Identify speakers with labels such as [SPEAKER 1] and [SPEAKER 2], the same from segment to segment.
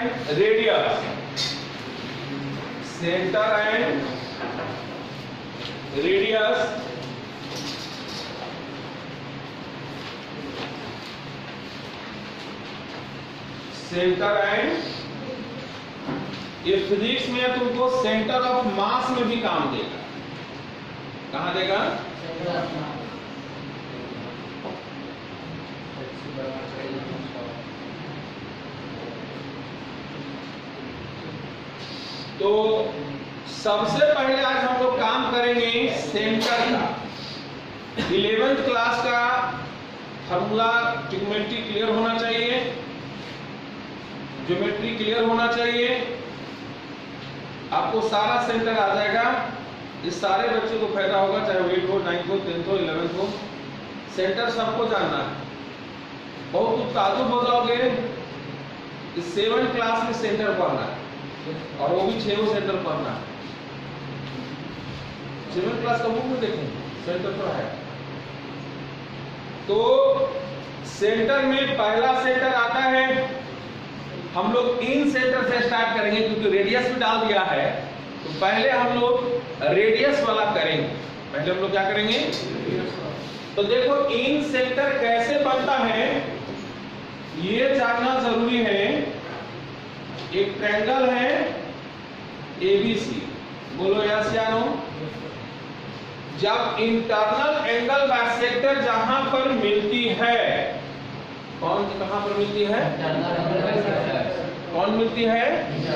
[SPEAKER 1] And radius, centre and radius centre and, ये physics में तुमको सेंटर ऑफ मास में भी काम देगा। कहां देगा? तो सबसे पहले आज हम लोग काम करेंगे सेंटर का। 11th क्लास का फॉर्मूला ट्रिग्नोमेट्री क्लियर होना चाहिए, ज्योमेट्री क्लियर होना चाहिए, आपको सारा सेंटर आ जाएगा। इस सारे बच्चों को फायदा होगा, चाहे 8th हो, 9th हो, 10th हो, 11th हो, सेंटर सबको जानना है। बहुत ताजुब हो जाओगे, इस 7th क्लास में सेंटर पढ़ना है और वो भी 6 सेंटर पढ़ना है। 7th क्लास का बुक में देखें सेंटर तो है। तो सेंटर में पहला सेंटर आता है, हम लोग इन सेंटर से स्टार्ट करेंगे क्योंकि रेडियस भी डाल दिया है, तो पहले हम लोग रेडियस वाला करेंगे। पहले हम लोग क्या करेंगे? तो देखो इन सेंटर कैसे बनता है ये जानना जरूरी है। एक ट्रायंगल है एबीसी, बोलो यस या नो। जब इंटरनल एंगल बाइसेक्टर जहां पर मिलती है, कौन कहां पर मिलती है? कौन मिलती है?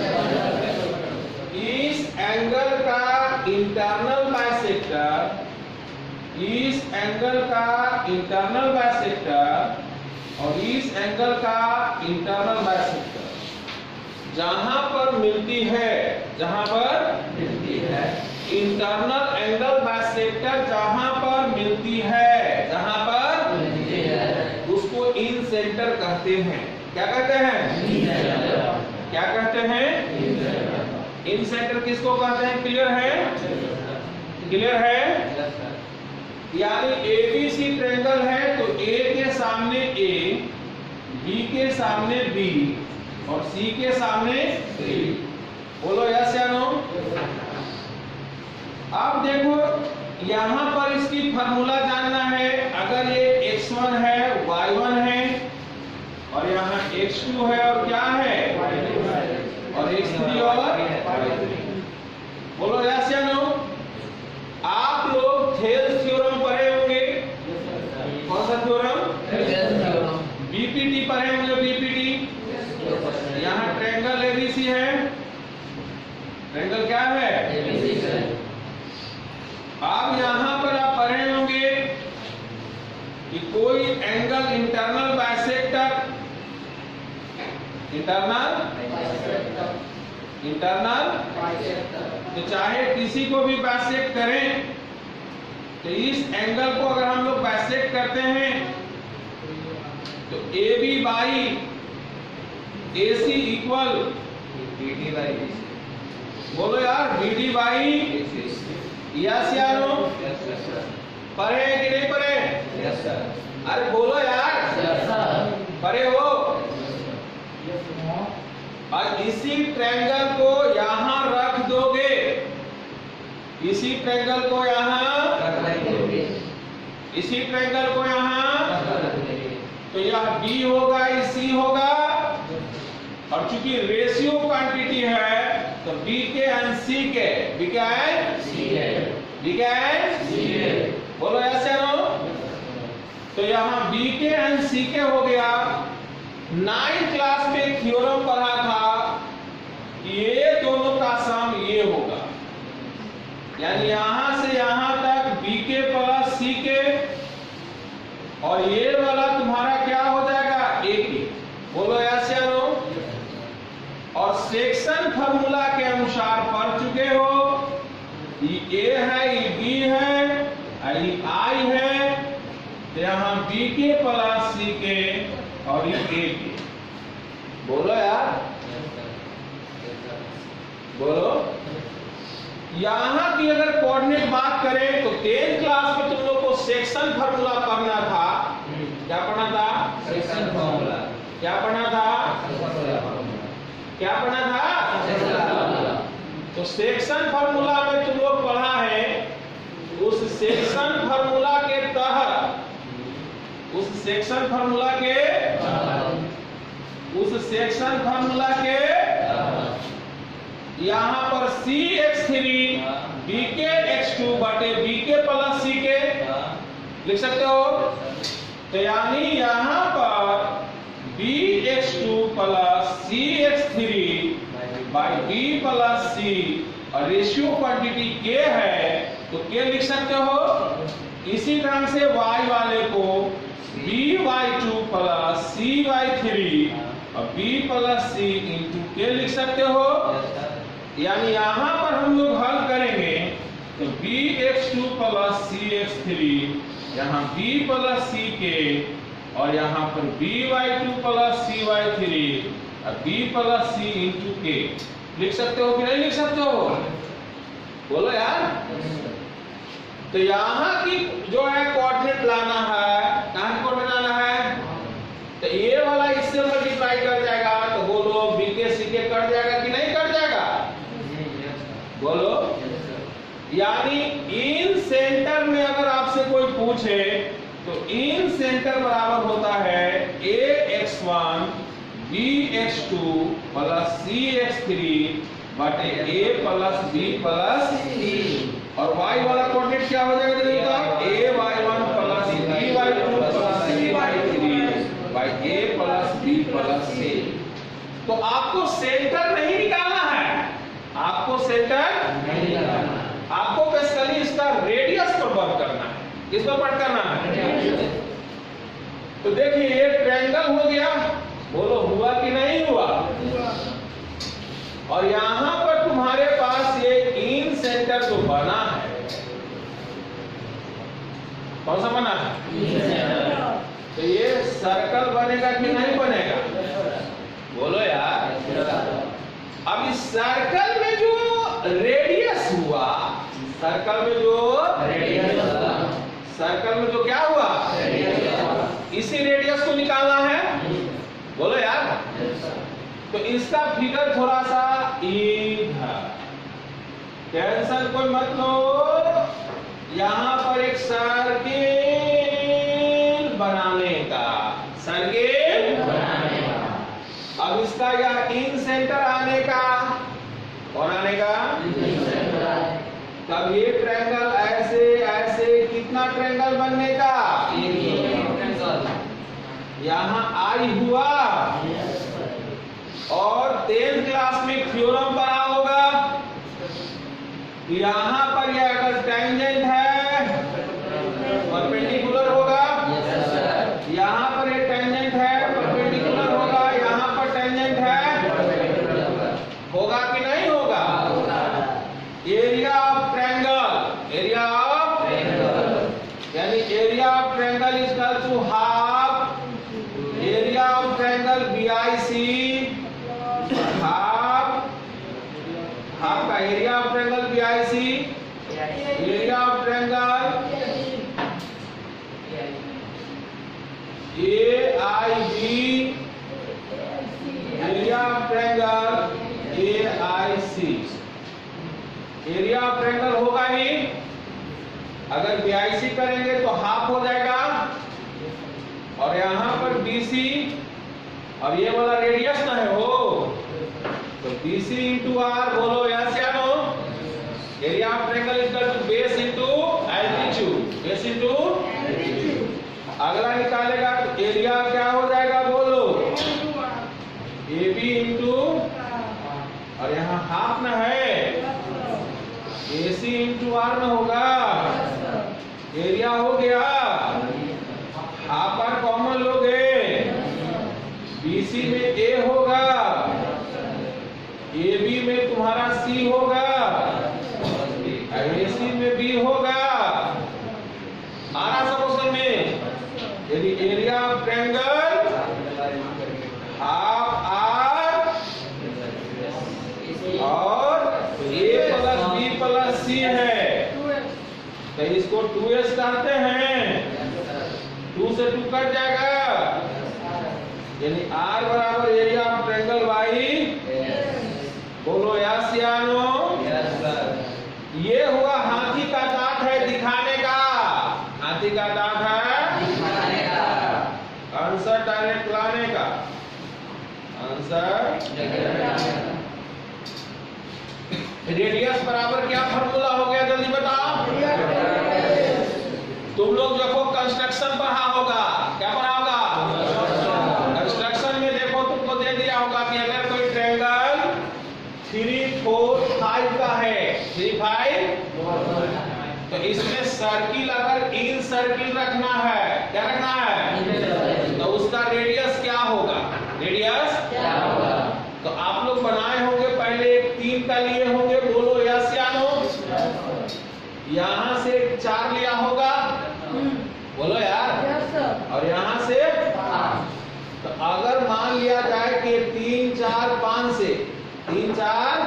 [SPEAKER 1] इस एंगल का इंटरनल बाइसेक्टर, इस एंगल का इंटरनल बाइसेक्टर और इस एंगल का इंटरनल बाइसेक्टर जहां पर मिलती है, जहां पर मिलती है, इंटरनल एंगल बाइसेक्टर जहां पर मिलती है, जहां पर मिलती है, उसको इन सेंटर कहते हैं। क्या कहते हैं? क्या कहते हैं? इन सेंटर किसको कहते हैं? क्लियर है? क्लियर है? यानी एबीसी ट्रायंगल है तो ए के सामने ए, बी के सामने बी और सी के सामने सी। बोलो यस या नो। अब देखो यहां पर इसकी फार्मूला जानना है। अगर ये x1 है, y1 है और यहाँ x2 है और क्या है? और x3 और बोलो यस या नो। आप लोग थेल्स थ्योरम पढ़े होंगे। कौन सा थ्योरम? बीपीटी पढ़े होंगे। बीपीटी यहाँ ट्रायंगल एबीसी है। ट्रायंगल क्या है? एबीसी है। अब यहाँ पर आप पढ़े होंगे कि कोई एंगल इंटरनल बाइसेक्टर, इंटरनल तो चाहे किसी को भी बाइसेक्ट करें, तो इस एंगल को अगर हम लोग बाइसेक्ट करते हैं तो A B by A C equal BD by, बोलो यार BD बाई यस या नो। पढ़े कि नहीं पढ़े? Yes sir. अरे बोलो यार। Yes sir. पढ़े हो? और इसी ट्रायंगल को यहां रख दोगे, इसी ट्रायंगल को यहां रख दोगे, इसी ट्रायंगल को यहां रख दोगे, तो यह B होगा, ये C होगा और चूंकि रेशियो क्वांटिटी है तो B के एंड C के, B के एंड C है, B के एंड C है। बोलो ऐसे नो। तो यहाँ B के एंड C के हो गया। 9th क्लास में थ्योरम पढ़ा था कि ये दोनों का सम ये होगा, यानी यहां से यहां तक B के प्लस C के और ये वाला तुम्हारा क्या हो जाएगा? A के। बोलो ऐसे नो। और सेक्शन फार्मूला के अनुसार पढ़ चुके हो, ये A है, ये B है, ये I है, तो यहाँ B के प्लस C के और ये A के। बोलो यार, बोलो। यहाँ की अगर कोऑर्डिनेट बात करें तो 10th क्लास में तुम लोग को सेक्शन फार्मूला पढ़ना था। क्या पढ़ना था? Section formula. क्या पढ़ना था? क्या बना था? तो सेक्शन फार्मूला में तुम लोग पढ़ा है, उस सेक्शन फार्मूला के तहत, उस सेक्शन फार्मूला के यहाँ पर CX3 BK X2 बटे BK प्लस CK लिख सकते हो। तो यानी यहाँ पर BX2 plus CX3 by B plus C और रेशियो क्वांटिटी K है, तो K लिख सकते हो। इसी तरह से Y वाले को BY2 प्लस CY3 और B plus C into K लिख सकते हो। यानी यहाँ पर हम लोग हल करेंगे तो BX2 प्लस CX3, यहाँ B प्लस CK और यहाँ पर BY2 प्लस CY3 और B plus C into K लिख सकते हो कि नहीं लिख सकते हो? बोलो यार। तो यहाँ की जो है कोऑर्डिनेट लाना है, कहाँ की कोऑर्डिनेट लाना है? तो ये वाला इससे मल्टीप्लाई कर जाएगा, तो बोलो BK CK कट जाएगा कि नहीं कट जाएगा? बोलो। यानी इन सेंटर में अगर आपसे कोई पूछे तो इन सेंटर बराबर होता है AX1 BX2 प्लस CX3 बटे A plus B plus C और Y वाला कोऑर्डिनेट क्या हो जाएगा देखिएगा? AY1 plus BY2 plus CY3 by A plus B plus C। तो आपको सेंटर नहीं निकालना है, आपको सेंटर नहीं निकालना है, आपको बेसिकली इसका रेडियस पर वर्क करना है। किस पर वर्क करना है? तो देखिए ये ट्रायंगल हो गया, बोलो हुआ कि नहीं हुआ? और यहां पर तुम्हारे पास ये इन सेंटर जो बना है, कौन सा बना है? तो ये सर्कल बनेगा कि नहीं बनेगा? बोलो यार। अब इस सर्कल में जो रेडियस हुआ, सर्कल में जो रेडियस हुआ, सर्कल में जो क्या हुआ? इसी रेडियस को निकालना है। बोलो यार। तो इसका फिगर थोड़ा सा इधर, टेंशन कोई मत लो। यहां पर एक सर्किल बनाने का, सर्किल बनाने का। अब इसका यह इन सेंटर आने का, कौन आने का? तब ये ट्रायंगल ऐसे ऐसे कितना ट्रायंगल बनने का? यहाँ आई हुआ और 10th क्लास में थ्योरम पढ़ा होगा, यहाँ पर ये अगर टेंजेंट है परपेंडिकुलर होगा, यहाँ पर ये टेंजेंट है परपेंडिकुलर होगा, यहाँ पर टेंजेंट है, होगा कि नहीं होगा? Area of triangle, area of यानी area of triangle is equal to half area of triangle BIC, half का area of triangle BIC, area of triangle AIB, area of triangle AIC। Area of triangle होगा ही, अगर BIC करेंगे तो half हो जाएगा और यहां पर BC और ये वाला रेडियस ना है हो, तो BC इंटू आर, बोलो यहां से आनो। Area of triangle is equal to base into altitude, base into अगला निकालेगा तो एरिया क्या हो जाएगा? बोलो AB इंटू और यहाँ हाफ ना है, AC इंटू आर में होगा, एरिया हो गया। हाफ आर कॉमन लोगे, BC में A होगा, AB में तुम्हारा C होगा, AC में B होगा। आना समझ में? यदि area of triangle half R और A plus B plus C है, तो इसको 2S कहते हैं। 2 से 2 कट जाएगा, यानी R बराबर एरिया ऑफ ट्रायंगल बाई ये हुआ हाथी का दांत है दिखाने का, हाथी का दांत है दिखाने का, आंसर डायरेक्ट लाने का, आंसर। रेडियस बराबर क्या फॉर्मूला हो गया, जल्दी बताओ। तुम लोग देखो कंस्ट्रक्शन पढ़ा होगा, क्या पढ़ा होगा? कंस्ट्रक्शन में देखो तुमको दे दिया होगा कि अगर कोई ट्रायंगल 3, 4, 5 का है, 3, 5, तो इसमें सर्किल अगर इन सर्किल रखना है, क्या रखना है, तो उसका रेडियस क्या होगा, रेडियस क्या होगा? तो आप लोग बनाए होंगे पहले 3 का लिए होंगे, बोलो यस या नो। यहाँ से 4 लिया होगा, बोलो यार, और यहाँ से 5। तो अगर मान लिया जाए कि 3, 4, 5 से 3, 4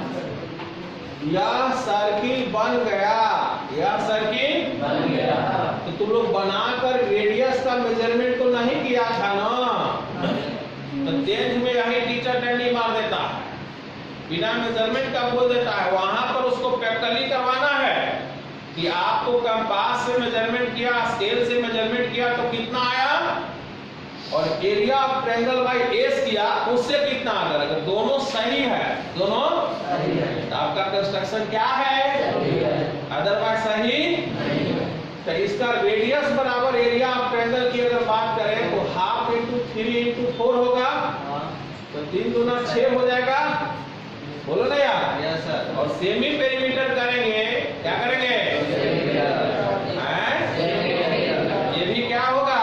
[SPEAKER 1] यह सर्किल बन गया, यह सर्किल बन गया, तो तुम लोग बनाकर रेडियस का मेजरमेंट तो नहीं किया था ना। तो 10th में यही टीचर डंडी मार देता है, बिना मेजरमेंट का बोल देता है। वहां पर उसको प्रैक्टिकली करवाना है कि आपको कंपास से मेजरमेंट किया, स्केल से मेजरमेंट किया तो कितना आया, और area of triangle by S किया उससे कितना आ गया। अगर दोनों सही है, दोनों सही है, तो आपका कंस्ट्रक्शन क्या है, अदरवाइज सही नहीं। तो इसका रेडियस बराबर एरिया ऑफ ट्रायंगल की अगर बात करें तो 1/2 × 3 × 4 होगा, तो 3 दूना 6 हो जाएगा, बोलो ना यार। Yes sir. और सेमी पेरीमीटर करेंगे, क्या करेंगे, ये भी क्या होगा,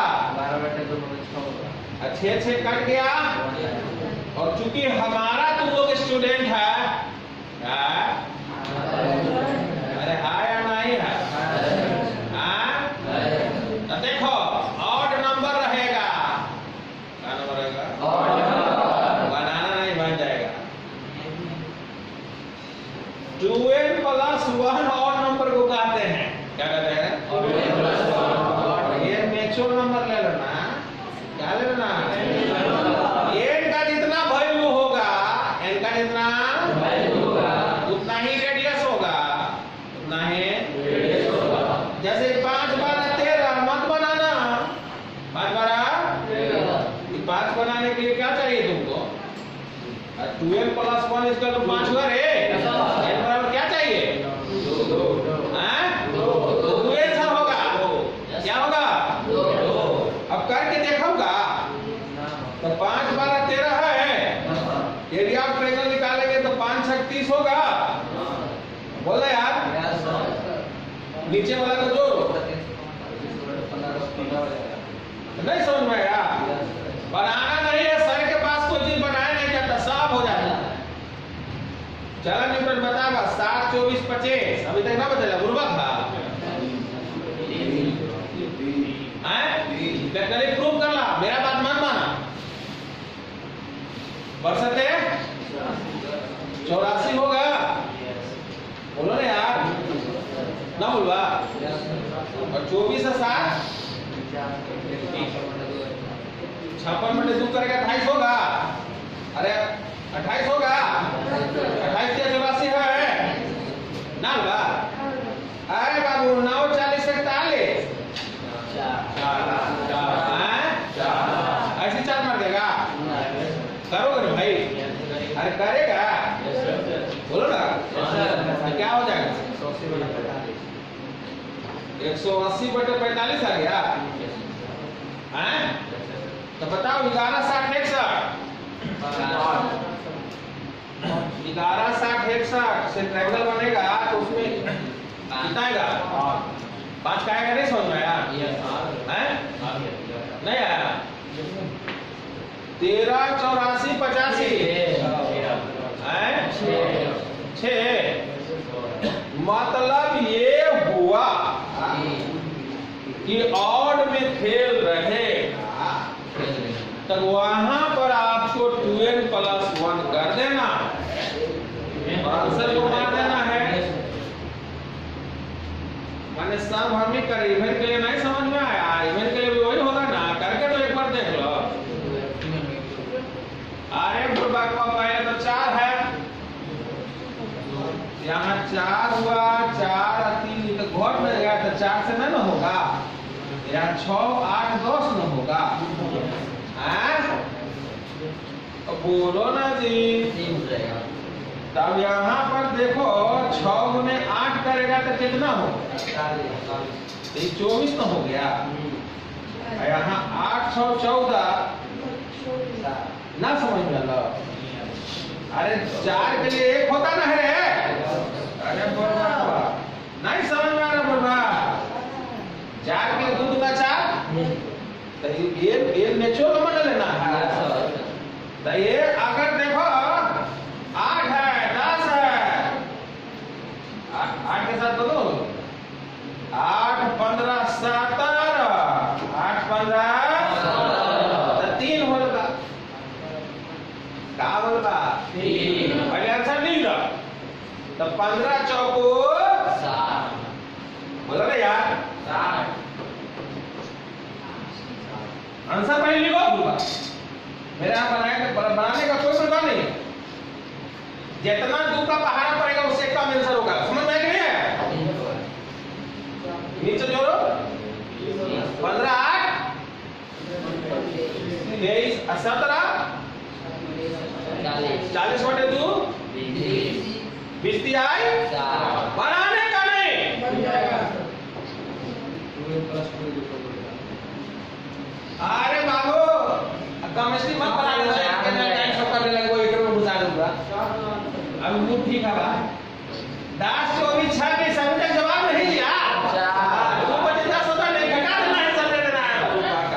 [SPEAKER 1] 6 कट गया। और चूंकि हमारा तुम लोग स्टूडेंट है, अरे हाँ या नहीं है, तो देखो ऑड नंबर रहेगा, क्या नंबर रहेगा, बनाना नहीं बन जाएगा। 12 + 1 ऑड नंबर को कहते हैं, क्या कहते हैं, ये मैच्योर नंबर ले लेना, क्या ले लेना, n का जितना वैल्यू होगा, n का जितना वैल्यू होगा उतना ही रेडियस होगा, उतना ही रेडियस होगा। जैसे 5 12 13 मत बनाना, 5 12 13, 5 बनाने के लिए क्या चाहिए तुमको, 12 + 1 इसका तो 5 हुआ रे, n बराबर क्या चाहिए, 2, तो 2 आंसर होगा, क्या होगा, 2। अब करके देखोगा तो 5 12 13 है, एरिया ऑफ ट्रायंगल निकालेंगे तो 5 6 30 होगा, बोला यार, नीचे वाला को जोड़ो, नहीं समझ में आया, बनाना नहीं है, सर के पास कोई चीज बनाया नहीं जाता, साफ हो जाता है। चला न्यूटन बताएगा 7 24 25, अभी तक ना बचेगा, बुर्बक था, प्रैक्टिकली प्रूव कर ला, मेरा बात मत माना। बरसते 84 होगा, बोलो ना यार, ना बोलवा, और 24 से 7 56/2 करेगा 28 होगा, अरे 28 होगा, 28 से 84 है ना बोलवा, अरे बाबू 9 40 41, ऐसे 4 मार देगा, करोगे ना भाई, अरे करेगा, बोलो ना, क्या हो जाएगा, 180/45 आ गया, हैं? तो बताओ 11 60 61, 11 60 61 से ट्रायंगल बनेगा तो उसमें कितना आएगा, 5 का आएगा, नहीं समझ में आया, नहीं आया, 13 84 85 6, मतलब ये हुआ कि ऑड में खेल रहेगा, तब वहां पर आपको 12 + 1 कर देना है, आंसर को मार देना है। मैंने सब हम ही करे, इवेंट के लिए नहीं समझ में आया, इवेंट के लिए भी वही होगा ना, करके तो एक बार देख लो। अरे बुढ़बा को पहले तो 4 है, यहाँ 4 हुआ या 6 8 10 न होगा? बोलो ना जी। तब यहाँ पर देखो 6 गुने 8 करेगा तो कितना होगा? 24 न हो गया। यहाँ 8 6 14 ना समझ में लो। अरे 4 के लिए 1 होता ना है। अरे नहीं समझ में आ रहा बोलवा। 4 के लिए 2 दूना 4 तो ये नेचुरल नंबर लेना है। तो ये अगर देखो 8 है 10 है 8 के साथ बोलो 8 15 17 8 15 तो 3 होगा। क्या बोलबा? पहले आंसर नहीं था तो 15 चौको 60 बोला ना यार 60। आंसर पहले लिखो बोलबा। मेरा बनाने का कोई प्रकार नहीं है। जितना 2 का पहाड़ा पड़ेगा उससे कम आंसर होगा। समझ में आ गया? नीचे जोड़ो 15 8 23 17 40 बटे 2 20 आई। बनाने का नहीं। अरे बाबू केमिस्ट्री मत बनाने से टाइम सब करने लगो। एक में घुसा दूंगा। अब मूड ठीक है बा। 10 24 6 के सभी का जवाब नहीं दिया। 2 बजे 10 होता नहीं घटा देना है। सब ले लेना है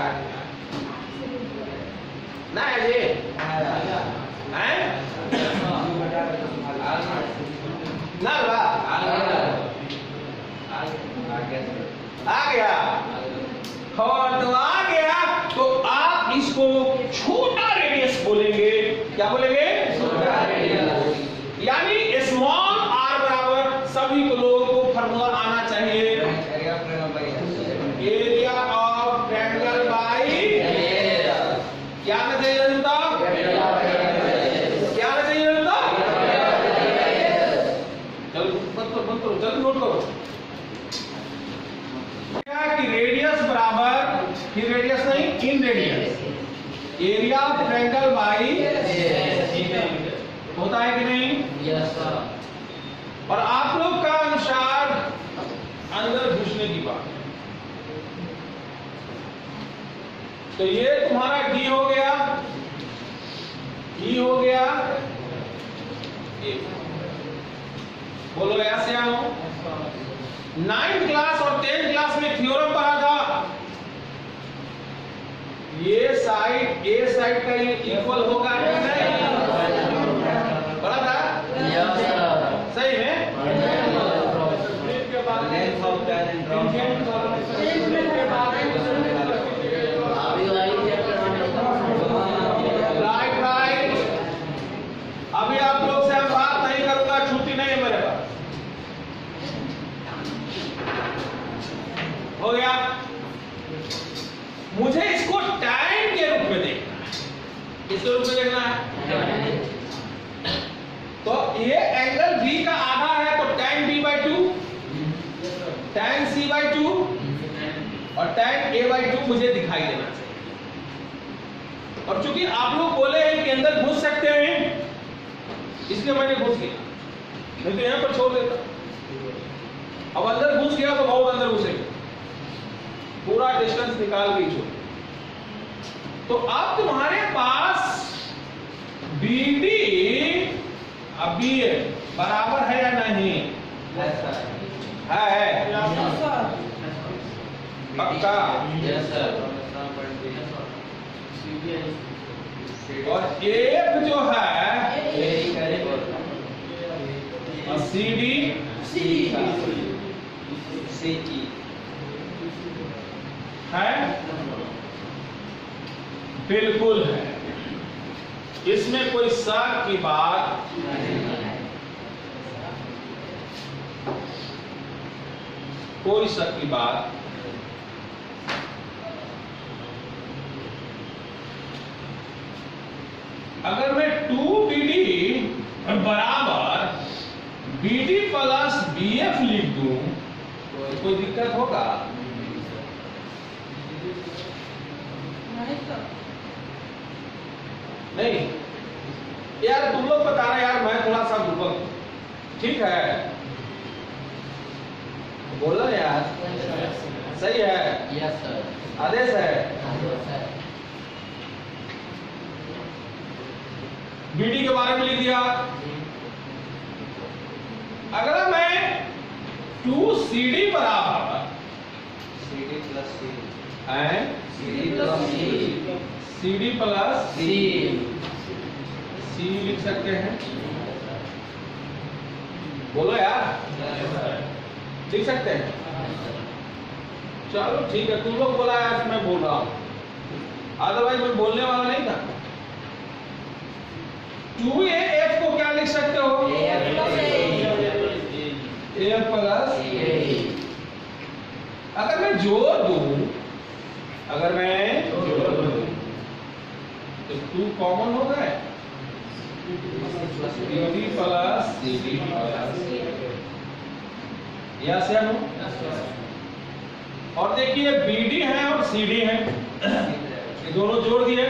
[SPEAKER 1] ना है जी। हैं ना बा आ गया। और तो आ गया तो आप इसको छोटा रेडियस बोलेंगे। क्या बोलेंगे? छोटा रेडियस। यानी स्मॉल r बराबर सभी को लोगों को फार्मूला आना चाहिए। एरिया ऑफ ट्रायंगल बाय क्या आना चाहिए जनता? क्या आना चाहिए जनता? चलो बंद करो जल्दी नोट करो कि रेडियस बराबर फिर रेडियस नहीं in radius area of triangle by होता है कि नहीं? Yes sir. और आप लोग का अनुसार अंदर घुसने की बात। तो ये तुम्हारा डी हो गया। ई हो गया। बोलो ऐसे आओ। 9th क्लास और 10th क्लास में थ्योरम पढ़ा था। ये साइड ए साइड का ये इक्वल होगा कि नहीं? पढ़ा था? Yes sir. सही है। Right right. अभी आप लोग से बात नहीं करूंगा। छुट्टी नहीं है मेरे पास। हो गया। मुझे इसको टाइम के रूप में देखना है। किस रूप में देखना है? तो ये एंगल बी का आधा है तो tan b/2 tan c/2 और tan a/2 मुझे दिखाई देना चाहिए। और चूंकि आप लोग बोले हैं कि अंदर घुस सकते हैं इसलिए मैंने घुस गया। नहीं तो यहां पर छोड़ देता। अब अंदर घुस गया तो बहुत अंदर घुसेगा। पूरा डिस्टेंस निकाल गई छोड़। तो अब तुम्हारे पास BD अब बी बराबर है या नहीं? है पक्का? और एफ जो है और CD है बिल्कुल है। इसमें कोई शक की बात कोई शक की बात अगर मैं 2BD बराबर BD प्लस BF लिख दूं तो कोई दिक्कत होगा? नहीं यार, तुम लोग बता रहे यार, मैं थोड़ा सा बुड़बक हूं। ठीक है, बोलो यार, सही है?
[SPEAKER 2] Yes sir.
[SPEAKER 1] आदेश है। बीडी के बारे में लिख दिया। अगर मैं 2CD बराबर
[SPEAKER 2] CD plus C
[SPEAKER 1] CD plus C लिख सकते हैं। बोलो यार, लिख सकते हैं? चलो ठीक है, तुम लोग बोला यार, मैं बोल रहा हूं, अदरवाइज मैं बोलने वाला नहीं था। 2AF को क्या लिख सकते हो? AF plus. अगर मैं जोड़ दूं, तो 2 कॉमन हो गए, CD प्लस CD प्लस, या से हम। और देखिए BD है और CD है, ये दोनों जोड़ दिए,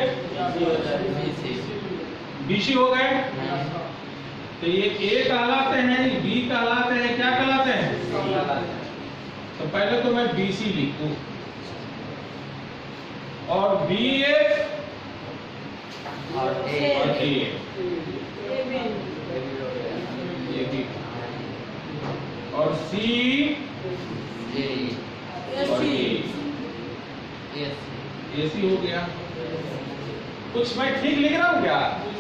[SPEAKER 1] BC हो गए। तो ये A कहलाते हैं, ये B कहलाते हैं, क्या कहलाते हैं? तो पहले तो मैं BC लिख दूं, और BF और A, और C और E, AC हो गया। कुछ मैं ठीक लिख रहा हूं क्या?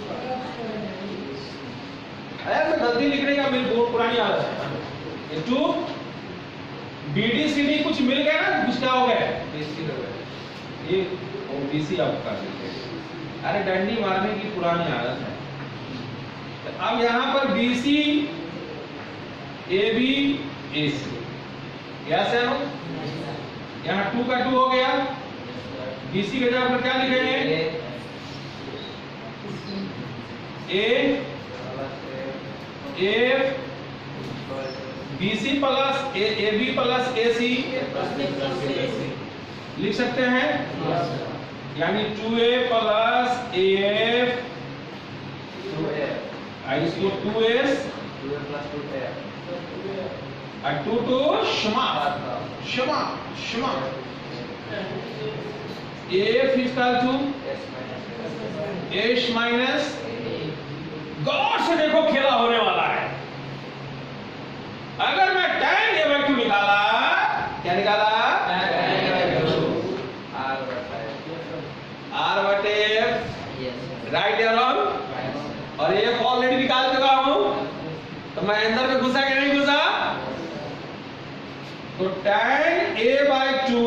[SPEAKER 1] अरे मैं गलती लिखने का, मेरी बहुत पुरानी आदत है। ये 2 BD CD कुछ मिल गया ना, कुछ क्या हो गया? ये BC आप कर देते हैं। अरे डंडी मारने की पुरानी आदत है। तो अब यहाँ पर BC AB AC, कैसे हो? यहाँ 2 का 2 हो गया। BC के जगह पर क्या लिखेंगे? BC plus AB plus AC लिख सकते हैं, यानी 2A प्लस AF, इसको 2S और 2 क्षमा AF equal to S minus. गौर से देखो, खेला होने वाला है। अगर मैं tan A/2 निकाला, क्या निकाला? R बटे F, राइट या रॉन्ग? और F ऑलरेडी निकाल चुका हूं, तो मैं अंदर में घुसा कि नहीं घुसा? तो tan A/2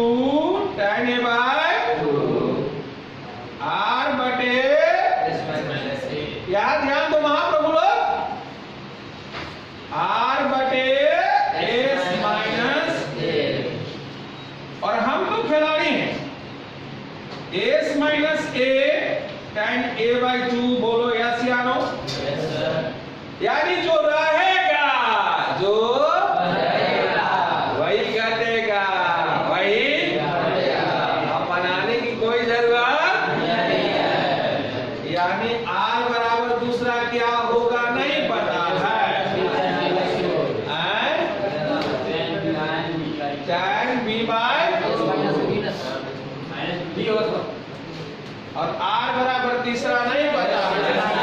[SPEAKER 1] R बटे, यार ध्यान दो महाप्रभु लोग, R बटे S माइनस A। और हम तो खिलाड़ी हैं, S minus A tan A/2, बोलो यस या नो? यानी जो रहेगा वही घटेगा, वही बनाने की कोई जरूरत नहीं है। यानी R बराबर दूसरा क्या होगा नहीं पता है, tan B/, और R बराबर तीसरा नहीं पता है,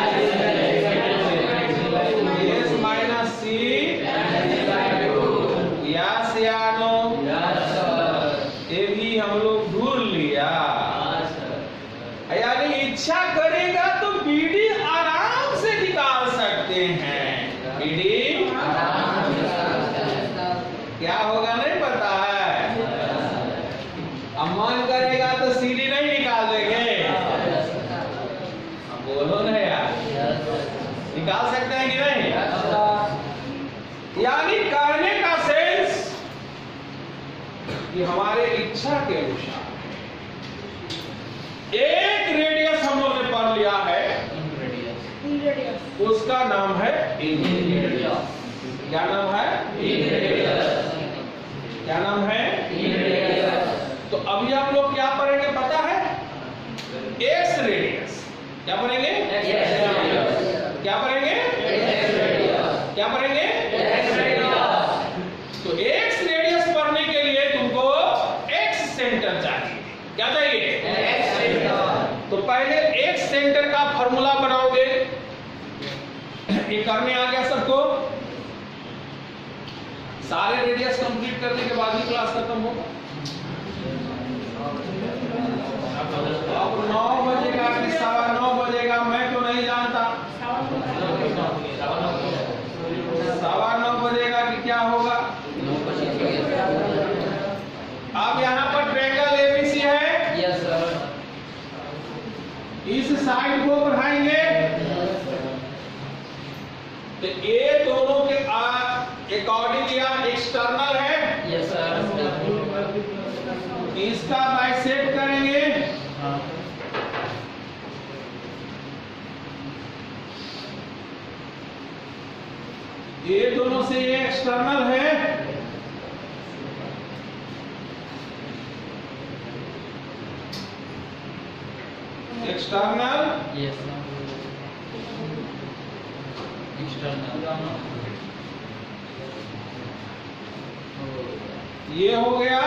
[SPEAKER 1] S माइनस C, यस या नो? ये भी हम लोग ढूंढ लिया। यानी इच्छा करेगा तो BD आराम से निकाल सकते हैं। BD क्या होगा नहीं पता है, अब मन करेगा तो CD नहीं निकाल देंगे। अब बोलो ना यार, निकाल सकते हैं कि नहीं? यानी करने का सेंस कि हमारे इच्छा के अनुसार एक रेडियस हम लोग ने पढ़ लिया है, उसका नाम है रेडियस। क्या नाम है? क्या नाम है? तो अभी हम लोग क्या पढ़ेंगे पता है? Ex radius. क्या पढ़ेंगे? क्या पढ़ेंगे? Ex radius. तो एक्स रेडियस पढ़ने के लिए तुमको एक्स सेंटर चाहिए। क्या चाहिए? Ex centre. तो पहले एक्स सेंटर का फॉर्मूला बनाओगे। ये करने आ गया सबको? सारे रेडियस कंप्लीट करने के बाद ही क्लास खत्म होगा। अब 9 बजेगा कि 9:15 बजेगा मैं तो नहीं जानता। 9:15 बजेगा कि क्या होगा? अब यहाँ पर ट्रायंगल एबीसी है।
[SPEAKER 2] Yes sir.
[SPEAKER 1] इस साइड को बढ़ाएंगे तो ये दोनों के अकॉर्डिंग या एक्सटर्नल है।
[SPEAKER 2] Yes sir.
[SPEAKER 1] इसका बाइसेक्ट करेंगे। ये दोनों से ये एक्सटर्नल है। एक्सटर्नल।
[SPEAKER 2] Yes sir. एक्सटर्नल।
[SPEAKER 1] ये हो गया।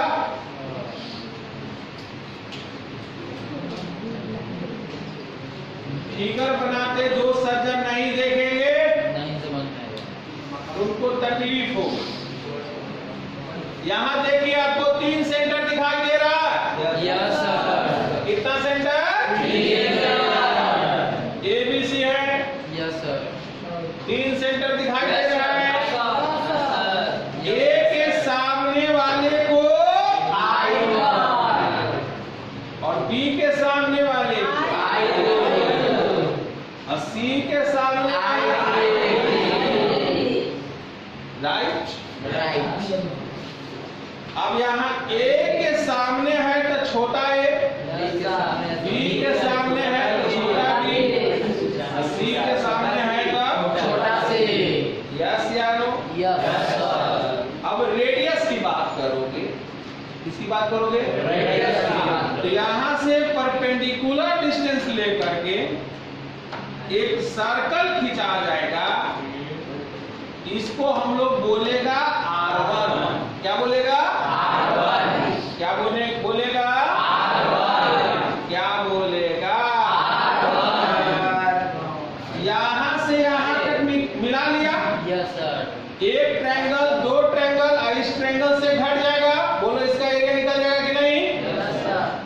[SPEAKER 1] फिगर बनाते जो सज्जन नहीं देखेंगे
[SPEAKER 2] नहीं समझ में आएगा,
[SPEAKER 1] उनको तकलीफ होगी। यहाँ देखिए आपको 3 सेंटर दिखाई दे रहा है।
[SPEAKER 2] Yes sir.
[SPEAKER 1] कितना सेंटर? एबीसी है।
[SPEAKER 2] Yes sir.
[SPEAKER 1] 3 सेंटर दिखाई दे रहा है। ए के सामने वाले को I1 और बी के सामने वाले को और सी के सामने राइट। अब यहाँ ए के सामने है तो छोटा ए, बी के सामने है तो छोटा बी, सी के सामने है तो
[SPEAKER 2] छोटा सी।
[SPEAKER 1] यस या नो?
[SPEAKER 2] यस।
[SPEAKER 1] अब रेडियस की बात करोगे। किसकी बात करोगे?
[SPEAKER 2] रेडियस की।
[SPEAKER 1] तो यहाँ से परपेंडिकुलर डिस्टेंस लेकर के एक सर्कल खींचा जाएगा। इसको हम लोग बोलेगा R1। क्या बोलेगा? R1। क्या बोलेगा? R1। क्या बोलेगा? R1। यहाँ से यहाँ तक मिला लिया।
[SPEAKER 2] Yes sir.
[SPEAKER 1] एक ट्रायंगल, 2 ट्रायंगल, इस ट्रायंगल से घट जाएगा। बोलो इसका एरिया निकल जाएगा कि नहीं?
[SPEAKER 2] Yes sir.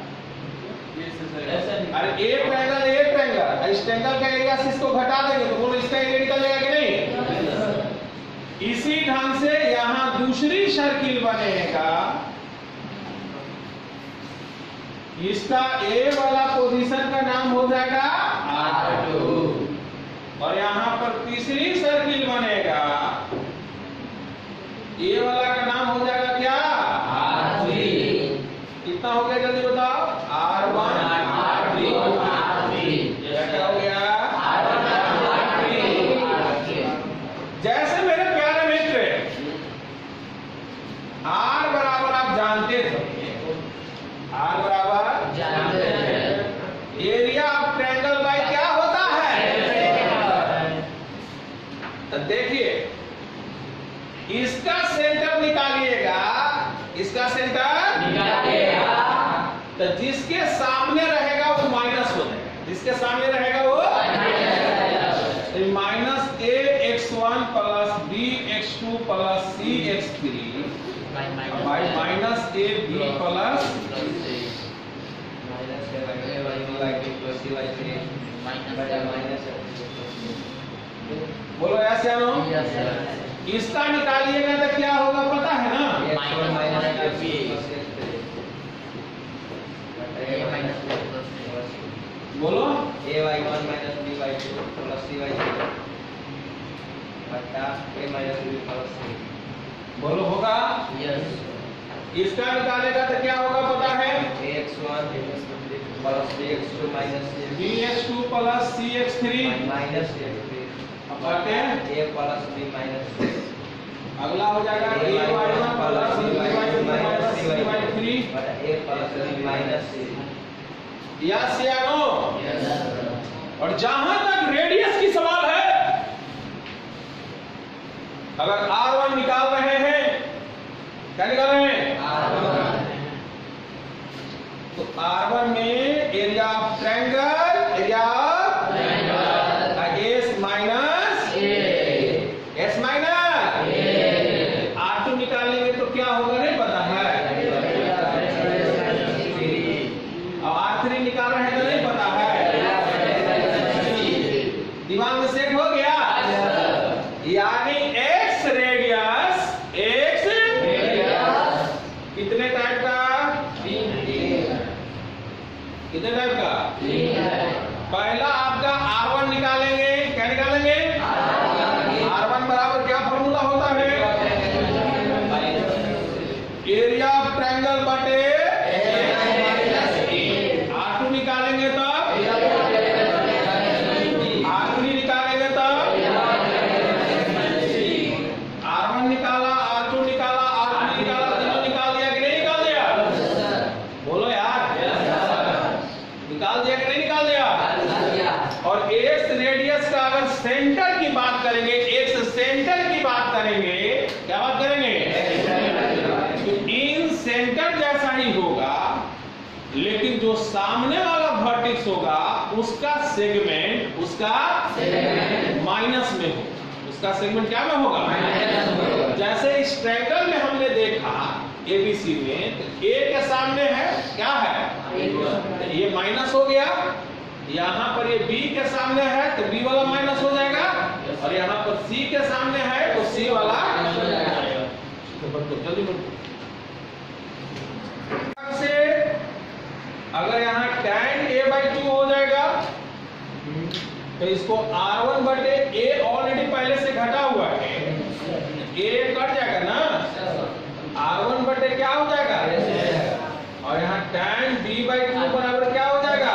[SPEAKER 1] अरे एक ट्रायंगल, इस ट्रायंगल का एरिया से इसको घटा देंगे तो बोलो इसका एरिया निकल जाएगा कि नहीं? इसी ढंग से यहाँ दूसरी सर्किल बनेगा। इसका ए वाला पोजीशन का नाम हो जाएगा R2 और यहाँ पर तीसरी सर्किल बनेगा। ए वाला का नाम हो जाएगा क्या? R3। कितना हो गया जल्दी बताओ? R1 R3 क्या हो गया? जैसे मेरे प्यारे मित्र R बराबर आप जानते थे। R बराबर
[SPEAKER 2] जानते थे।
[SPEAKER 1] एरिया ऑफ ट्रायंगल बाय क्या होता है? तो देखिए इसका सेंटर निकालिएगा। इसका सेंटर
[SPEAKER 2] निकालिएगा।
[SPEAKER 1] तो जिसके सामने रहेगा वो माइनस हो जाएगा। जिसके सामने रहेगा वो minus ax1 plus bx2 plus cx3 by minus ab plus बोलो ऐसे आनो।
[SPEAKER 2] Yes sir.
[SPEAKER 1] इसका निकालिएगा तो क्या होगा पता है ना? बोलो
[SPEAKER 2] a/1 minus b/2 plus c/2 बटा a minus b plus c।
[SPEAKER 1] बोलो होगा।
[SPEAKER 2] यस।
[SPEAKER 1] इसका निकालेगा तो क्या होगा पता है?
[SPEAKER 2] ax1 plus bx2 minus
[SPEAKER 1] bx2 plus cx3
[SPEAKER 2] minus c3
[SPEAKER 1] बटे
[SPEAKER 2] a plus b minus c।
[SPEAKER 1] अगला हो जाएगा a/1 plus b/2 minus c/3
[SPEAKER 2] बटा a plus b minus c।
[SPEAKER 1] Yes या नो?
[SPEAKER 2] यस।
[SPEAKER 1] और जहां तक रेडियस की सवाल है अगर R1 निकाल रहे हैं, क्या निकाल रहे हैं? तो R1 में area of triangle, area S minus S minus R2 निकालेंगे तो क्या होगा नहीं पता है। अब R3 निकाल रहे हैं तो नहीं पता है। दिमाग में सेट हो गया। यानी X रेडियस कितने टाइप का? कितने टाइप का? पहला आपका R1 निकालेंगे। क्या निकालेंगे? R1 बराबर क्या फॉर्मूला होता है? एरिया ऑफ ट्रायंगल बटे R2 निकालेंगे तो R3 निकालेंगे तो R1 निकाला, R2 निकाला, R3 निकाला, तीनों निकाल दिया कि नहीं निकाल दिया? बोलो यार, निकाल दिया कि नहीं निकाल दिया? और X रेडियस का अगर सेंटर की बात करेंगे, X सेंटर की बात करेंगे, क्या बात करेंगे? तो इन सेंटर जैसा ही होगा, लेकिन जो सामने वाला वर्टेक्स होगा उसका सेगमेंट माइनस में होगा। उसका सेगमेंट क्या में होगा? जैसे इस ट्रायंगल में हमने देखा ABC में, तो A के सामने है क्या है? ये माइनस हो गया। यहाँ पर ये B के सामने है तो B वाला माइनस हो जाएगा, और यहाँ पर C के सामने है तो C वाला से अगर यहाँ tan A/2 हो जाएगा तो इसको R1 बटे A ऑलरेडी पहले से घटा हुआ है, A कट जाएगा ना, R1 बटे क्या हो जाएगा? और यहाँ tan B/2 बराबर क्या हो जाएगा?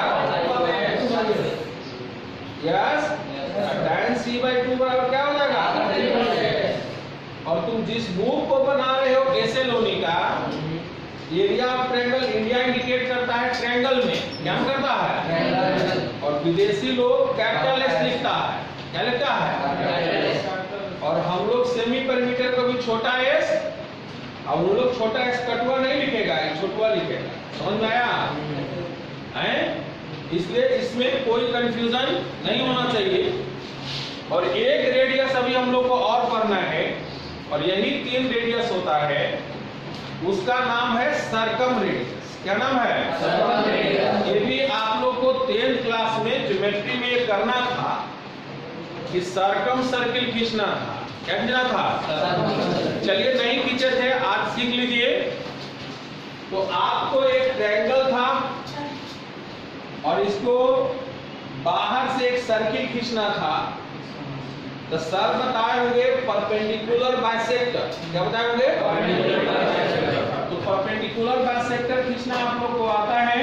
[SPEAKER 1] यस, tan C/2 बराबर क्या हो जाएगा? और तुम जिस बुक को बना रहे हो एसेलोनी का, area of triangle India indicate करता है ट्रायंगल में, क्या करता है? और विदेशी लोग कैपिटल S लिखता है, क्या लिखता है? और हम लोग सेमी परिमीटर को भी छोटा S, अब उन लोग छोटा S कटुआ नहीं लिखेगा, छोटुआ लिखेगा। समझ में आया है? इसलिए इसमें कोई कंफ्यूजन नहीं होना चाहिए। और एक रेडियस अभी हम लोग को और पढ़ना है, और यही 3 रेडियस होता है, उसका नाम है सर्कम रेडियस। क्या नाम है? Circum radius. ये भी आप लोग को 10th क्लास में ज्योमेट्री में ये करना था कि सर्कम सर्किल खींचना था। क्या खींचना था? चलिए नहीं खींचे थे, आज सीख लीजिए। तो आपको एक ट्रायंगल था और इसको बाहर से एक सर्किल खींचना था, तो सर बताए होंगे परपेंडिकुलर बाइसेक्टर। क्या बताए होंगे? तो परपेंडिकुलर बाइसेक्टर खींचना आप लोग को आता है।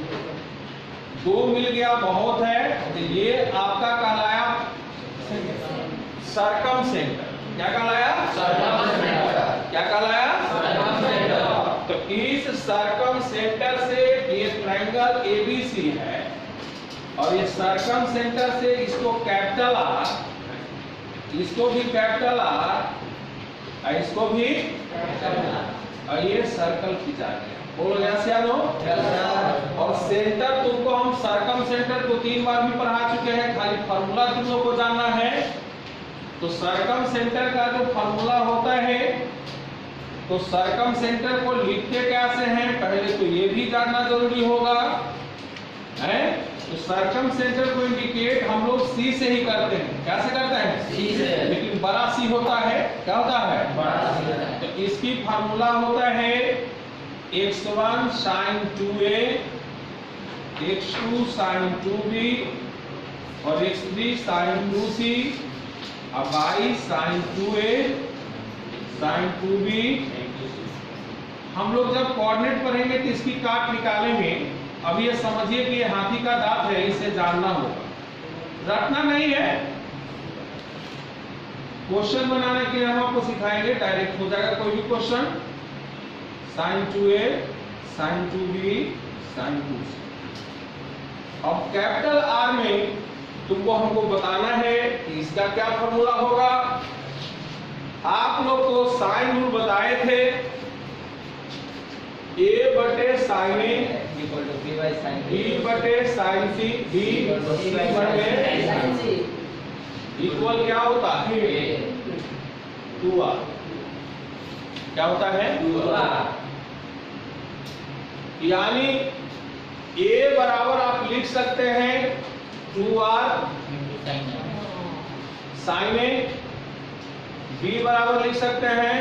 [SPEAKER 1] 2 मिल गया बहुत है, तो ये आपका कहलाया सर्कम सेंटर। क्या कहलाया? Circum centre. क्या कहलाया? Circum centre. तो इस सर्कम सेंटर से ये ट्रायंगल ABC है, और ये सर्कम सेंटर से इसको कैपिटल R, इसको भी कैपिटल R, इसको भी कैपिटल R, और ये सर्कल खींचा गया। बोलो यस या नो? और सेंटर तुमको हम सर्कम सेंटर को 3 बार भी पढ़ा चुके हैं, खाली फार्मूला तुम लोग को जानना है। तो सर्कम सेंटर का जो फार्मूला होता है, तो सर्कम सेंटर को लिखते कैसे हैं, पहले तो ये भी जानना जरूरी होगा है। तो सर्कम सेंटर को इंडिकेट हम लोग C से ही करते हैं। कैसे करते हैं? C से। लेकिन बड़ा C होता है, क्या होता है? बड़ा C। तो इसकी फार्मूला होता है x1 sin 2a, x2 sin 2b, और x3 sin 2c, अब y sin 2a sin 2b। हम लोग जब कोऑर्डिनेट पढ़ेंगे तो इसकी काट निकालेंगे। अब ये समझिए कि ये हाथी का दांत है, इसे जानना होगा, रटना नहीं है। क्वेश्चन बनाने के लिए हम आपको सिखाएंगे, डायरेक्ट हो जाएगा कोई भी question. sin 2a sin 2b sin 2c। अब कैपिटल R में तुमको हमको बताना है कि इसका क्या फॉर्मूला होगा। आप लोग को साइन रूल बताए थे, A बटे sine A
[SPEAKER 2] equal to B by sine
[SPEAKER 1] B बटे साइन सी B C बटे इक्वल क्या होता है 2R। क्या होता है
[SPEAKER 2] 2R।
[SPEAKER 1] यानी A बराबर आप लिख सकते हैं 2R साइन ए, B बराबर लिख सकते हैं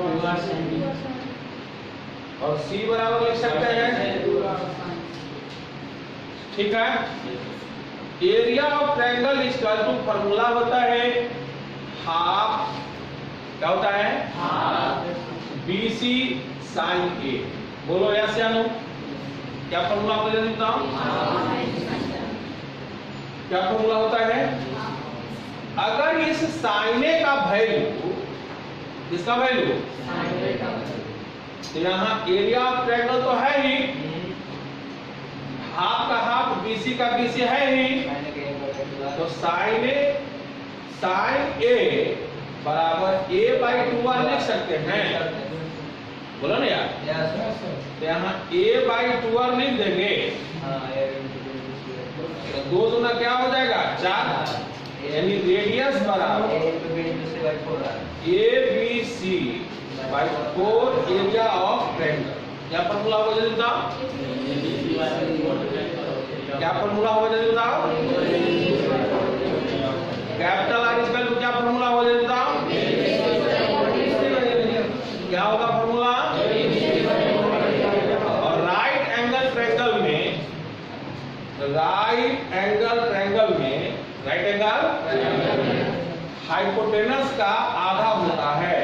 [SPEAKER 1] और C बराबर लिख सकते हैं। ठीक है। Area of triangle equal to formula होता है हाफ, क्या होता है BC साइन A। बोलो यस या नो? क्या फॉर्मूला होता है? क्या फॉर्मूला होता है? अगर इस साइन A का वैल्यू, इसका वैल्यू, तो यहाँ एरिया ऑफ ट्रायंगल तो है ही, हाफ का हाफ BC का BC है ही, तो साइन A बराबर A बाई 2R लिख सकते हैं। बोलो ना यार। तो यहाँ A बाई 2R लिख देंगे, तो 2 दूना क्या हो जाएगा 4, यानी रेडियस बराबर ABC by 4 area of triangle. क्या फॉर्मूला होगा जल्दी बताओ? क्या फॉर्मूला होगा जल्दी बताओ? कैपिटल आर इक्वल टू क्या फॉर्मूला होगा जल्दी बताओ? क्या होगा फॉर्मूला? और राइट एंगल ट्रायंगल में, राइट एंगल हाइपोटेनस का आधा होता है।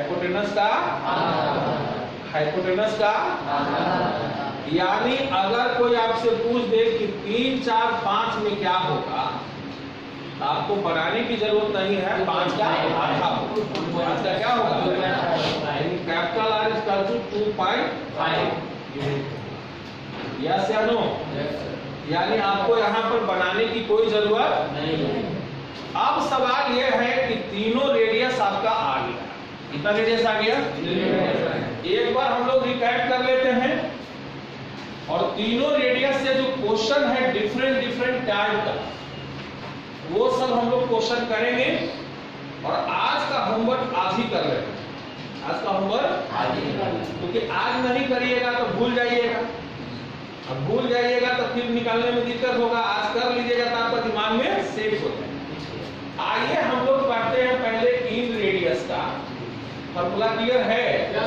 [SPEAKER 1] हाइपोटेनस का यानी अगर कोई आपसे पूछ दे कि 3, 4, 5 में क्या होगा, तो आपको बनाने की जरूरत नहीं है, 5 का आधा होगा। 5 का क्या होगा? यानी capital R equal to 2.5। Yes या नो? यानी आपको यहाँ पर बनाने की कोई जरूरत नहीं है। अब सवाल यह है कि तीनों रेडियस आपका आ गया। कितना रेडियस आ गया? एक बार हम लोग रिकैप कर लेते हैं और तीनों रेडियस से जो क्वेश्चन है डिफरेंट टाइप का, वो सब हम लोग क्वेश्चन करेंगे। और आज का होमवर्क आज ही कर लेते हैं। आज का होमवर्क आज ही कर लेते हैं, क्योंकि आज नहीं करिएगा तो भूल जाइएगा, अब भूल जाइएगा तो फिर निकालने में दिक्कत होगा। आज कर लीजिएगा तो आपका दिमाग में सेट हो जाएगा। आइए हम लोग पढ़ते हैं पहले इन रेडियस का फॉर्मूला। क्लियर है?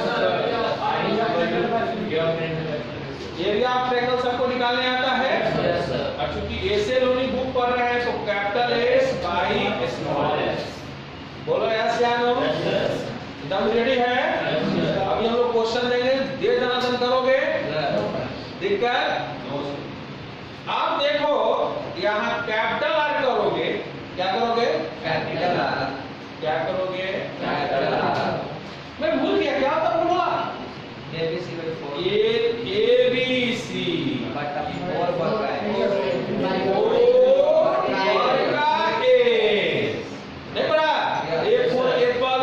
[SPEAKER 1] एरिया ऑफ ट्रायंगल सबको निकालने आता है? और चूंकि ऐसे लोग बुक पढ़ रहे हैं तो capital S by small s। बोलो यस या नो? एकदम रेडी है? अभी हम लोग क्वेश्चन देंगे, दे दनादन करोगे, दिक्कत? आप देखो यहाँ कैपिटल आर करोगे, क्या करोगे?
[SPEAKER 2] Capital R.
[SPEAKER 1] क्या करोगे?
[SPEAKER 2] Capital R.
[SPEAKER 1] मैं भूल गया क्या फॉर्मूला?
[SPEAKER 2] ABC बाई 4
[SPEAKER 1] ABC
[SPEAKER 2] बटा 4 बटा
[SPEAKER 1] नहीं पड़ा? A4 एप्पल,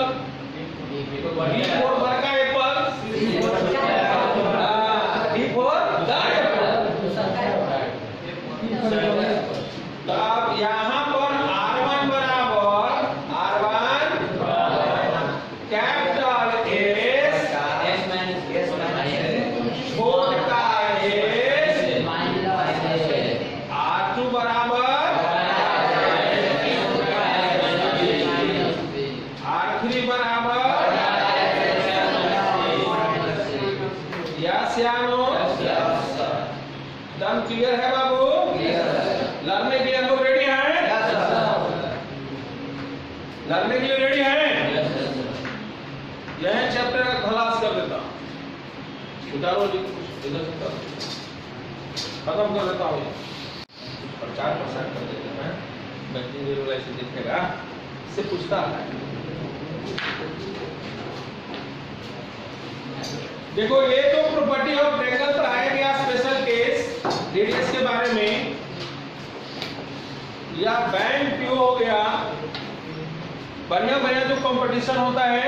[SPEAKER 1] B4 बड़का एप्पल, D4 तो अब यहाँ पर R1 बराबर कैपिटल S छोटा s, R2 बराबर R3 बराबर यस या नो? एकदम क्लियर है बाबू? लर्निंग के लिए हम लोग रेडी हैं? लर्निंग के लिए रेडी हैं? यह चैप्टर का खलास कर देता हूं, उतारो इधर से खत्म कर देता हूँ। प्रचार प्रसार कर देते हैं, बैठने जरूर ऐसे दिखेगा, इससे पूछता है। देखो ये तो प्रॉपर्टी ऑफ ट्रायंगल पर आया गया स्पेशल केस रेडियस के बारे में, या बैंक क्यों हो गया, बढ़िया बढ़िया जो कंपटीशन होता है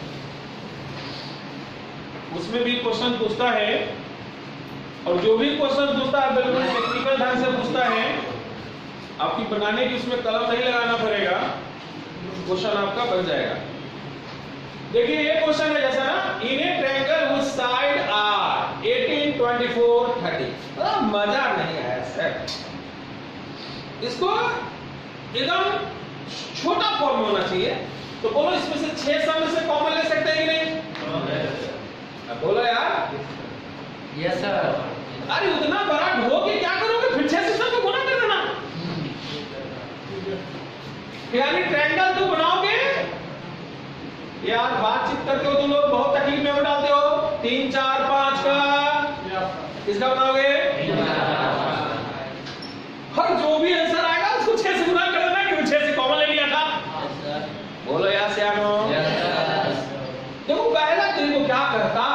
[SPEAKER 1] उसमें भी क्वेश्चन पूछता है, और जो भी क्वेश्चन पूछता है बिल्कुल टेक्निकल ढंग से पूछता है। आपकी बनाने की उसमें कलम नहीं लगाना पड़ेगा, क्वेश्चन आपका बन जाएगा। देखिए ये क्वेश्चन है जैसा ना, in a triangle which side are 18, 24, 30। मजा नहीं आया सर, इसको एकदम छोटा फॉर्म में होना चाहिए। तो बोलो इसमें से 6 सब में से कॉमन ले सकते हैं कि नहीं? बोलो यार।
[SPEAKER 2] Yes sir.
[SPEAKER 1] अरे उतना बड़ा ढो के क्या करोगे, फिर 6 से सबको गुना कर देना। यानी ट्रायंगल तो बनाओगे यार, बातचीत करते हो तुम लोग बहुत तकलीफ में डालते हो। 3, 4, 5 का किसका बनाओगे? और जो भी आंसर आएगा उसको 6 से गुना कर देना कि 6 से कॉमन ले लिया था। बोलो यार सियानो। देखो पहला तरीका क्या कहता,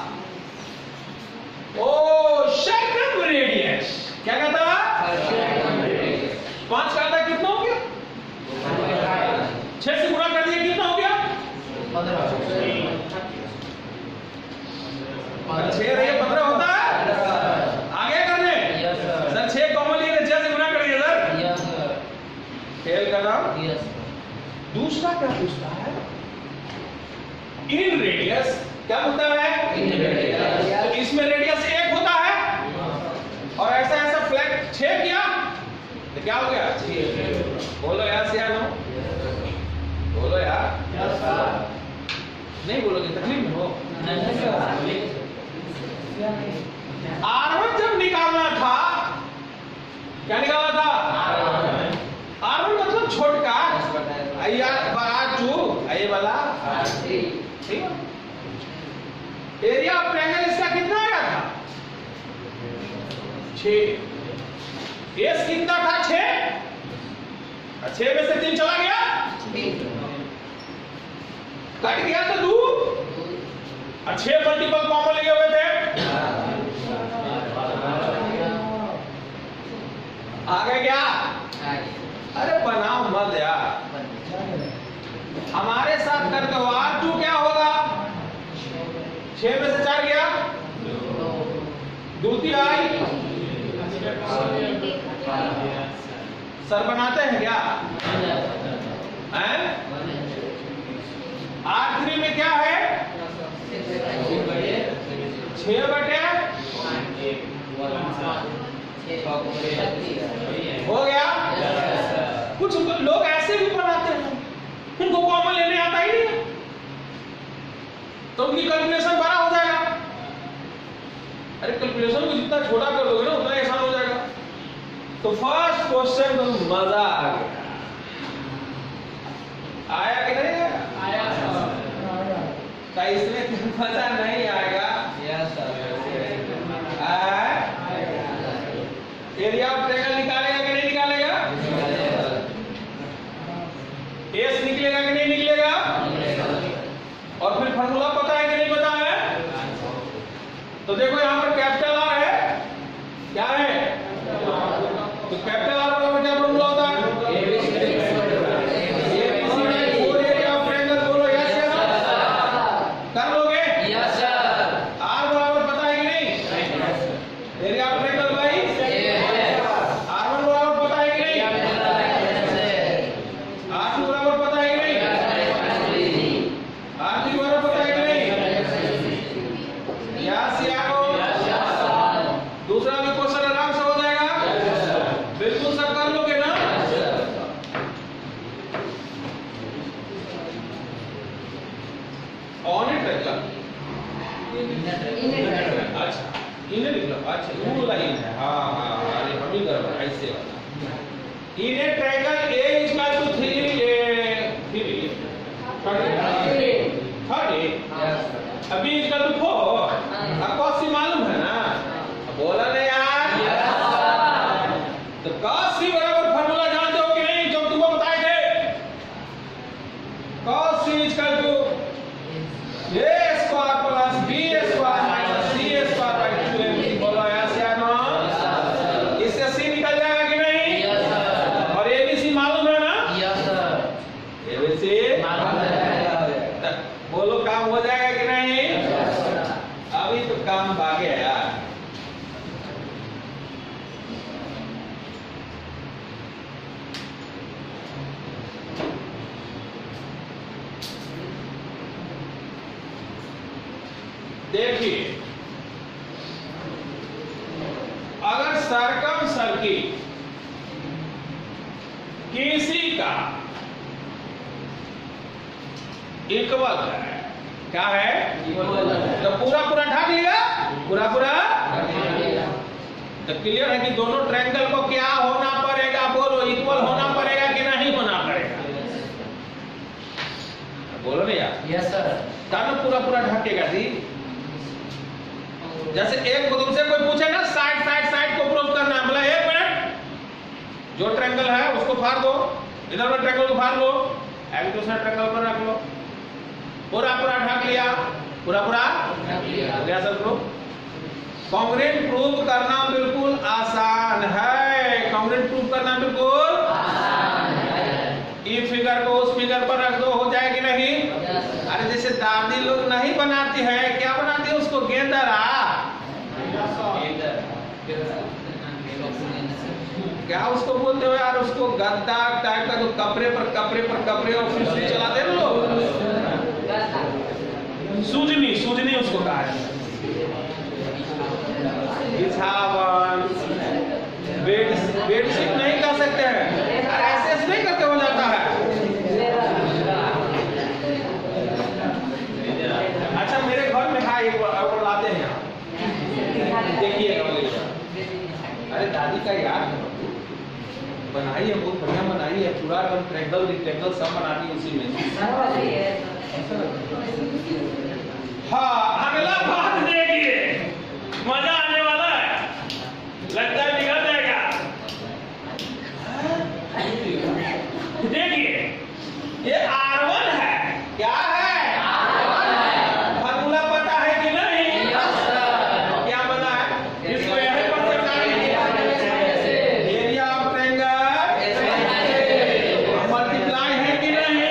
[SPEAKER 1] ओ सेकंड रेडियस क्या कहता? 5 का था कितना हो गया? 6 से गुना कर दिया कितना हो गया? 6 रही 15 होता है। आगे करने सर 6 कॉमन लिए 6 से गुना कर दिया सर। खेल का नाम। दूसरा क्या पूछता है? इन रेडियस क्या होता है? In radius. तो इसमें रेडियस 1 होता है और ऐसा ऐसा फ्लैग 6 किया तो क्या हो गया? 6। बोलो यार सियानो, बोलो यार। नहीं बोलोगे तकलीफ में हो। R1 जब निकालना था, क्या निकालना था? R1 मतलब छोटका, ये वाला ठीक है। एरिया ऑफ ट्रायंगल इसका कितना आया था? 6। एस कितना था? 6। 6 में से 3 चला गया, कट गया तो 2। 6 मल्टीपल कॉमन लिए हुए थे, आ गए क्या? अरे बनाओ मत यार, हमारे साथ करके हो। R2 क्या होगा? 6 में से 4 गया, 2 3 आई। सर बनाते हैं क्या? हैं? R3 में क्या है? 6 बटे हो गया। कुछ लोग ऐसे भी बनाते हैं, उनको कॉमन लेने आता ही नहीं, तो उनकी कैलकुलेशन बड़ा हो जाएगा। अरे कैलकुलेशन को जितना छोटा कर दोगे ना उतना आसान हो जाएगा। तो फर्स्ट क्वेश्चन तो मजा आ गया, आया कि नहीं आया? तो इसमें मजा नहीं आएगा। एरिया ऑफ ट्रायंगल निकालेगा कि नहीं निकालेगा? एस निकलेगा कि नहीं निकलेगा? और फिर फार्मूला पता है कि नहीं पता है? तो देखो यहां पर कैपिटल आर है, क्या है? तो कैपिटल आर बराबर क्या फार्मूला होता है? Area of triangle. बोलो यस या नो? कर लोगे? Yes sir. आर बराबर पता है कि नहीं? एरिया ऑफ ट्रायंगल भाई R1 बराबर पता है कि नहीं? R2 बराबर पता है कि नहीं? R3 बराबर पता है कि नहीं? यस या नो? दूसरा भी क्वेश्चन आराम से हो जाएगा, बिल्कुल सब कर लोगे ना? On it triangle. अच्छा इन्हें लिख लो। अच्छा वो लाइन है, हाँ अरे हम ही कर ऐसे वाला। In a triangle A equal to 30 अभी इक्वल टू 4। अब cos c मालूम है ना? बोला नहीं यार? तो cos c बराबर फार्मूला जानते हो कि नहीं जो तुमको बताए थे? cos c equal to a square plus b square minus c square by 2ab। बोलो यस या नो? इससे c निकल जाएगा कि नहीं? Yes sir. और abc मालूम है ना? Yes sir. abc देखिए, अगर सर्कम सर्किट किसी का इक्वल है, क्या है, तो पूरा पूरा ढक लिया, पूरा पूरा। तो क्लियर है कि दोनों ट्रायंगल को क्या होना पड़ेगा, बोलो, इक्वल होना पड़ेगा कि नहीं होना पड़ेगा? बोलो नहीं यार।
[SPEAKER 2] Yes sir.
[SPEAKER 1] तब पूरा पूरा ढकेगा जी। जैसे एक तुमसे कोई पूछे ना, साइड साइड साइड को प्रूव करना है, मतलब 1 मिनट, जो ट्रायंगल है उसको फाड़ दो, इधर वाला ट्रायंगल को फाड़ लो, एक दूसरा ट्रायंगल पर रख लो, पूरा पूरा ढक लिया, पूरा पूरा ढक लिया सर। प्रूफ, कांग्रुएंट प्रूव करना बिल्कुल आसान है, कांग्रुएंट प्रूव करना बिल्कुल आसान है। इस फिगर को उस फिगर पर रख दो, हो जाएगी नहीं? अरे जैसे दादी लोग नहीं बनाती है, क्या बनाती है उसको, गेंदरा, क्या उसको बोलते हो यार, उसको गद्दा टाइप का, जो कपड़े पर कपड़े पर कपड़े और फिर चलाते हैं लोग, सूजनी, सूजनी उसको कहा है। बिछावन, बेडशीट नहीं कर सकते हैं, ऐसे नहीं करके हो जाता है। अच्छा, मेरे घर में है एक लाते हैं यहाँ, देखिए। अरे दादी का यार बनाई है, बहुत बढ़िया बनाई है, पूरा ट्रायंगल रेक्टेंगल सब बनाती है उसी में। हाँ, अगला बात देखिए, मजा आने वाला है, लगता है निकल जाएगा। देखिए, ये R1 है, क्या है, फॉर्मूला पता है कि नहीं? क्या पता है? इसको यही पर एरिया ऑफ ट्रायंगल मल्टीप्लाई है कि नहीं?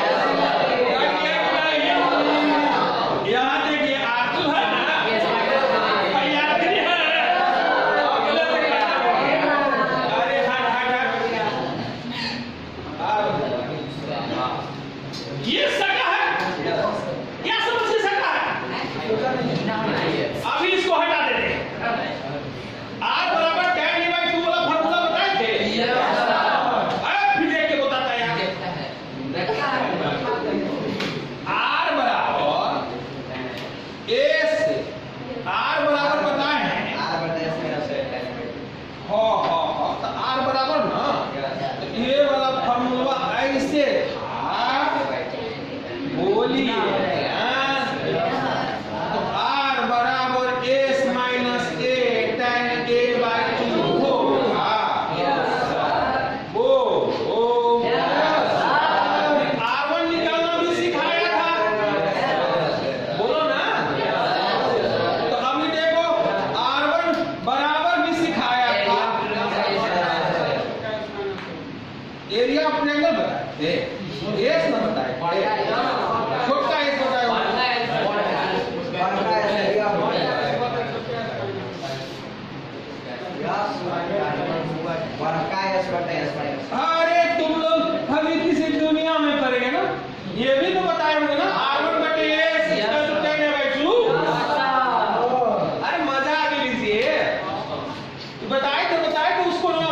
[SPEAKER 1] यहाँ देखिए, R2 है ना, R3 है, अरे ये सका है, क्या समझ से सका है? अभी इसको हटा देते हैं। R बराबर tan e/2 वाला फॉर्मूला बताए थे, फिर देख के बताता है यहाँ। R बराबर S, R बराबर बताए हैं, हाँ, तो R बराबर ना, तो ये वाला फॉर्मूला ऐसे था, बोलिए, तो R बराबर S minus A tan a/2 होगा। R1 निकालना भी सिखाया था, बोलो ना। तो अभी देखो, R1 बराबर भी सिखाया था, एरिया ऑफ ट्रायंगल बताए, एस ना बताए, छोटा एस बताए। अरे तुम लोग अभी किसी दुनिया में पढ़ेंगे ना, ये भी तो बताए होंगे ना, R1 बटे S equal to tan a/2। अरे मजा आ लीजिए, बताए तो उसको ना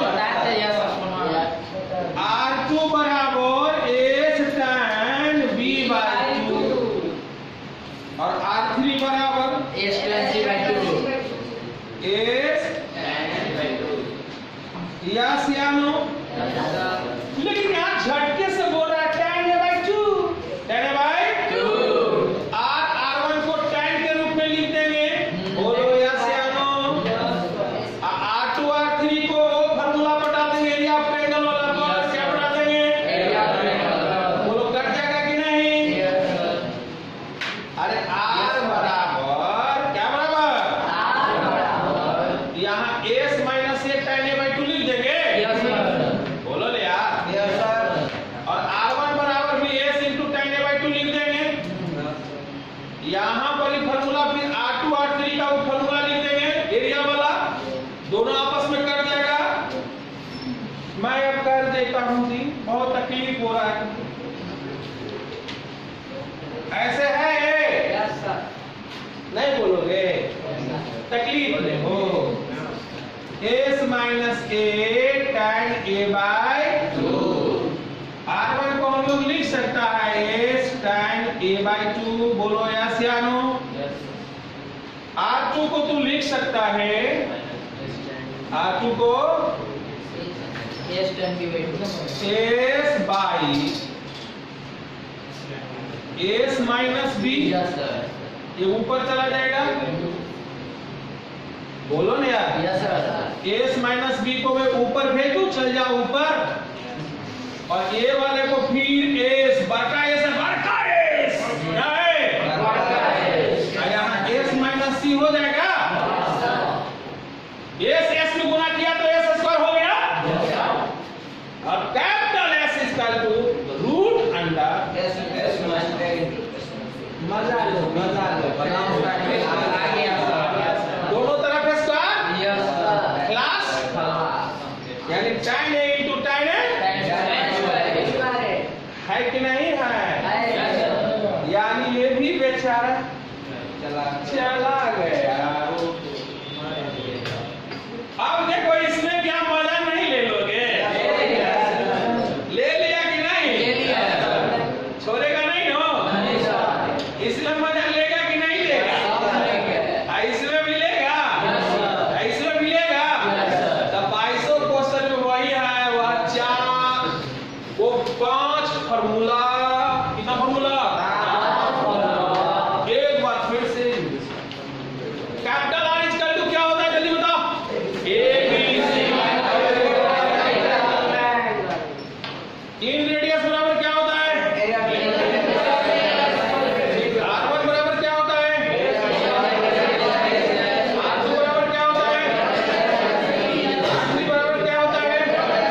[SPEAKER 1] R2 बराबर S tan b/2 और R3 बराबर
[SPEAKER 2] S tan c/2,
[SPEAKER 1] S yes या नो? लेकिन यहाँ झटके से बोल रहा है tan a/2, tan a/2 तकलीफ ले हो। s minus a tan a by 2। R1 को हम लोग लिख सकता है s tan a बाय 2। बोलो यस या नो? R2 को तू लिख सकता है, R2 को s by s minus b। ये ऊपर चला जाएगा, बोलो ना यार। s माइनस b को मैं ऊपर भेजू, चल जाओ ऊपर, और a वाले को फिर s बड़का s है, बड़का s क्या है, यहाँ s माइनस c हो जाएगा। s में गुना किया तो s स्क्वायर हो गया, और capital S equal to root under मजा लो दोनों तरफ स्क्वायर क्लास, यानी tan a into tan a है कि नहीं है? यानी ये भी बेचारा चला गया। अब देखो इसमें क्या मजा नहीं ले लोगे? ले लिया कि नहीं? छोड़ेगा नहीं हो? इसमें मजा लेगा कि नहीं लेगा? इसमें भी लेगा, इसमें भी लेगा। तो 2200 क्वेश्चन में वही है, वह 4 वो 5 फार्मूला, कितना फार्मूला? एक बार फिर से कैपिटल R इक्वल टू क्या होता है, जल्दी बताओ? इन रेडियस बराबर क्या होता है? R1 बराबर क्या होता है? R2 बराबर क्या होता है? R3 बराबर क्या होता है?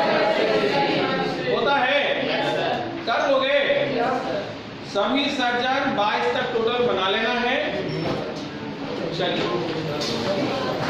[SPEAKER 1] होता है, कर लोगे? सभी सज्जन 22 तक टोटल बना लेना है। चलिए